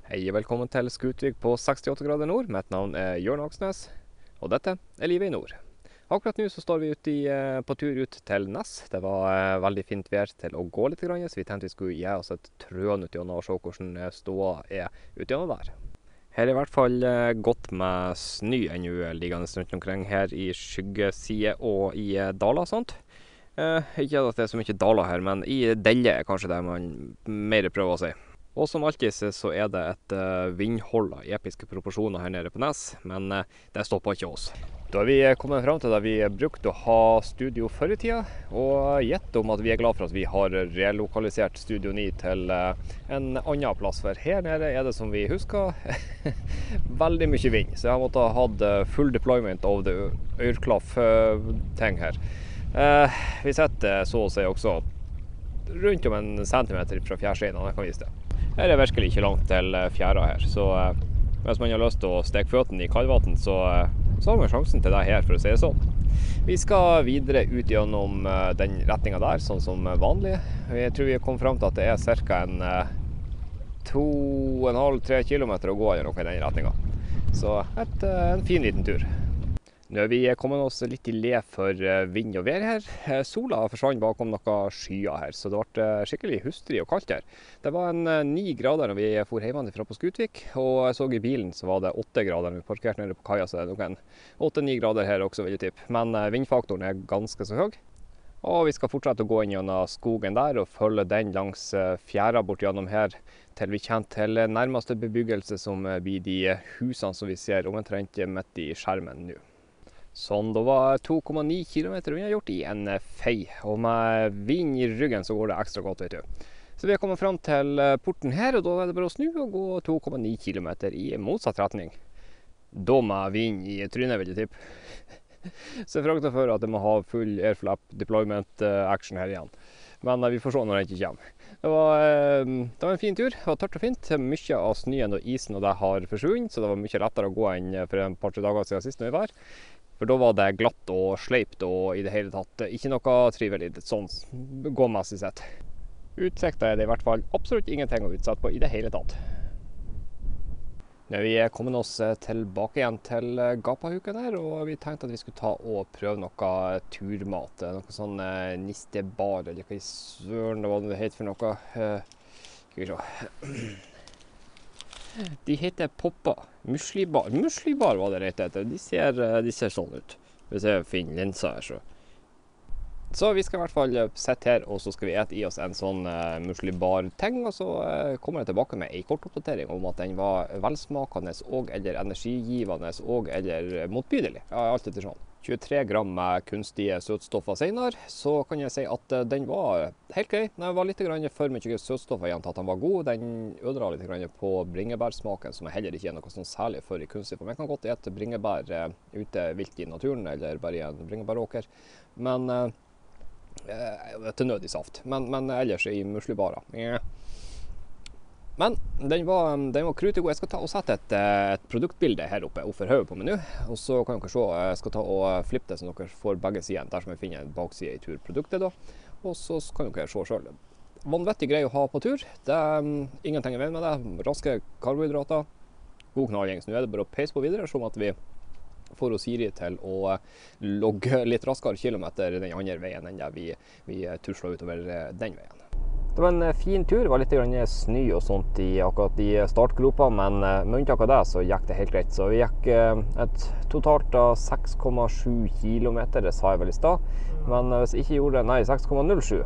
Hei og velkommen til Skutvik på 68 grader nord. Mitt navn er Jørn Aksnes, og dette er Livet i nord. Akkurat nå så står vi på tur ut til Ness. Det var veldig fint vær til å gå litt, så vi tenkte vi skulle gi oss et trøn ut gjennom og se hvordan ståa er ut gjennom der. Her er i hvert fall godt med snø ennå liggende rundt omkring her i skyggeside og i daler og sånt. Ikke at det er så mye daler her, men i delle er kanskje det man mer prøver å si. Og som alltid så er det et vindhold av episke proporsjoner her nede på Ness, men det stopper ikke oss. Da er vi kommet frem til det vi brukte å ha studio før i tida, og gjett om at vi er glad for at vi har relokalisert Studio 9 til en annen plass, for her nede er det som vi husker veldig mye vind, så jeg måtte ha hatt full deployment av det øreklaff-ting her. Vi setter så å si også rundt om 1 centimeter fra fjærsteinen, jeg kan vise det. Her er virkelig ikke langt til fjæra her, så hvis man har lyst til å steke føttene i kaldvann, så har man sjansen til det her, for å si det sånn. Vi skal videre ut gjennom den retningen der, sånn som vanlig. Jeg tror vi kom frem til at det er cirka 2,5–3 kilometer å gå eller noe i den retningen. Så en fin liten tur. Nå er vi kommet oss litt i le for vind og vær her. Sola forsvant bakom noen skyer her, så det ble skikkelig hustrig og kaldt her. Det var 9 grader når vi for hjemmefra på Skutvik, og jeg så i bilen så var det 8 grader når vi parkerte nede på kaia, så det er noen 8–9 grader her også, vil jeg tippe. Men vindfaktoren er ganske så høy. Og vi skal fortsette å gå inn gjennom skogen der og følge den langs fjæra bort gjennom her til vi kommer til nærmeste bebyggelse som blir de husene som vi ser omtrent midt i skjermen nå. Sånn, da var 2,9 kilometer unnagjort i en fei, og med vind i ryggen så går det ekstra godt, vet du. Så vi har kommet frem til porten her, og da er det bare å snu og gå 2,9 kilometer i motsatt retning. Da med vind i trynet, vil jeg tippe. Så jeg frykter for at jeg må ha full airflap deployment action her igjen. Men vi får se når den ikke kommer. Det var en fin tur, det var tørt og fint. Mye av snøen og isen og det har forsvunnet, så det var mye lettere å gå enn for et par-tre dager siden sist når vi var. For da var det glatt og sleipt og i det hele tatt ikke noe trivelig sånn gåmessig sett. Utsikten er det i hvert fall absolutt ingenting å utsette på i det hele tatt. Nå er vi kommet oss tilbake igjen til Gapahuken her, og vi tenkte at vi skulle ta og prøve noe turmat. Noe sånn nistebar, eller hva i søren det var det het for noe. Skal vi se. De heter Poppa. Muslibar. Muslibar var det rett etter. De ser sånn ut. Hvis jeg finner linsa her, så vi skal i hvert fall sitte her, og så skal vi ete i oss en sånn muslibar-ting, og så kommer jeg tilbake med en kort oppdatering om at den var velsmakende og eller energigivende og eller motbydelig. Ja, alt etter sånn. 23 gram med kunstige søtstoffer senere, så kan jeg si at den var helt grei. Den var litt for mye søtstoffer igjen til at den var god. Den ødela litt på bringebærsmaken, som jeg heller ikke er noe sånn særlig for i kunstig. For man kan godt ete bringebær ute vilt i naturen, eller bare i en bringebæråker. Men til nød i saft. Men ellers i muslibarer. Men den var krutig god. Jeg skal ta og sette et produktbilde her oppe for hodet på meg nå. Og så kan dere se, jeg skal ta og flippe det så dere får begge sider dersom jeg finner en bakside i turproduktet da. Og så kan dere se selv. Vanvittig grei å ha på tur. Det er ingenting i veien med det. Raske karbohydrater. God knalling. Så nå er det bare å peise på videre, som at vi får Siri til å logge litt raskere kilometer den andre veien enn det vi tusler utover den veien. Det var en fin tur, det var litt snø og sånt i akkurat i startgropa, men med unntak av det så gikk det helt greit. Så vi gikk et totalt av 6,7 kilometer, det sa jeg vel i stad, men hvis jeg ikke gjorde det, nei, 6,07.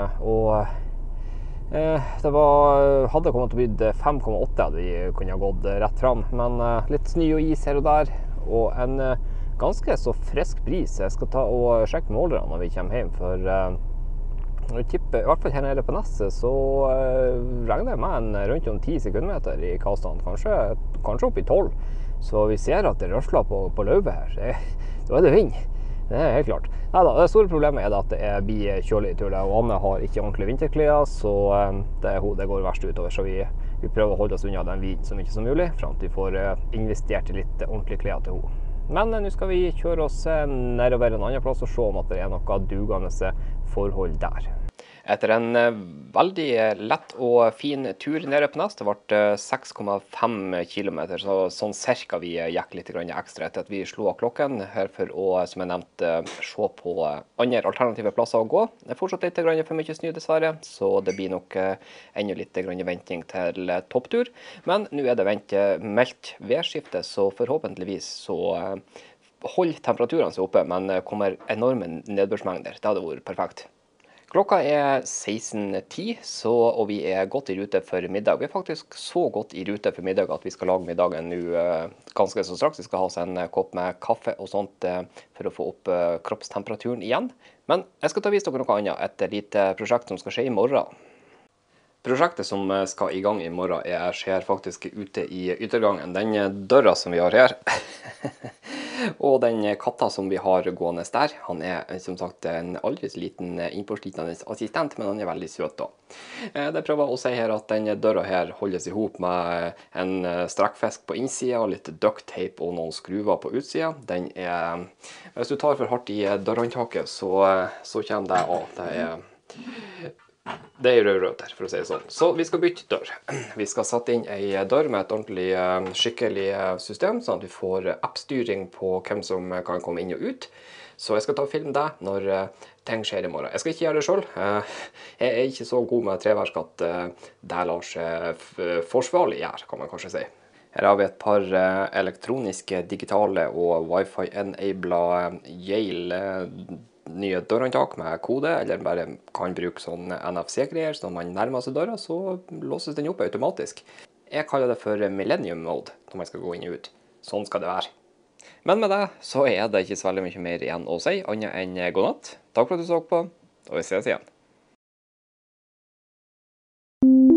Det hadde kommet til å bli 5,8 hadde vi kunne gått rett fram, men litt snø og is her og der, og en ganske så frisk bris. Jeg skal ta og sjekke målerne når vi kommer hjem, for jeg tipper, i hvert fall her nede på Nesset, så regner jeg med rundt om 10 sekundmeter i kastene, kanskje opp i 12. Så vi ser at det røsler på løyvet her. Da er det vind. Det er helt klart. Neida, det store problemet er at det blir kjølig i tur, og Anne har ikke ordentlig vinterklær, så det går verst utover. Så vi prøver å holde oss unna den vinden så mye som mulig, frem til vi får investert i litt ordentlig klær til henne. Men nå skal vi kjøre oss nedover en annen plass og se om at det er noe dugende forhold der. Etter en veldig lett og fin tur nede på Nes, det ble 6,5 kilometer, så sånn cirka vi gikk litt ekstra etter at vi slo av klokken her for å, som jeg nevnte, se på andre alternative plasser å gå. Det er fortsatt litt for mye snø dessverre, så det blir nok enda litt venting til topptur. Men nå er det meldt værskifte, så forhåpentligvis så holder temperaturene seg oppe, men kommer enorme nedbørsmengder. Det hadde vært perfekt. Klokka er 16:10, og vi er godt i rute for middag. Vi er faktisk så godt i rute for middag at vi skal lage middagen nå ganske så straks. Vi skal ha oss en kopp med kaffe og sånt for å få opp kroppstemperaturen igjen. Men jeg skal vise dere noe annet, et lite prosjekt som skal skje i morgen. Prosjektet som skal i gang i morgen skjer faktisk ute i yttergangen. Den døra som vi har her, og den katta som vi har gående der, han er som sagt en aldri så liten innpåslitende assistent, men han er veldig søt da. Det prøver å si her at den døra her holdes ihop med en strekkfisk på innsida, litt duct tape og noen skruver på utsida. Hvis du tar for hardt i dørhåndtaket, så kommer det av. Det er rødrøtter, for å si det sånn. Så vi skal bytte dør. Vi skal sette inn en dør med et ordentlig, skikkelig system, sånn at vi får app-styring på hvem som kan komme inn og ut. Så jeg skal ta og filme det når ting skjer i morgen. Jeg skal ikke gjøre det selv. Jeg er ikke så god med treverk at det lar seg forsvarlig gjøre, kan man kanskje si. Her har vi et par elektroniske, digitale og Wi-Fi-enablede Yale nye dørhåndtak med kode, eller bare kan bruke sånn NFC-greier, så når man nærmer seg døra, så låses den opp automatisk. Jeg kaller det for Millennium Mode, når man skal gå inn og ut. Sånn skal det være. Men med det, så er det ikke så veldig mye mer igjen å si, annet enn god natt. Takk for at du så på, og vi ses igjen.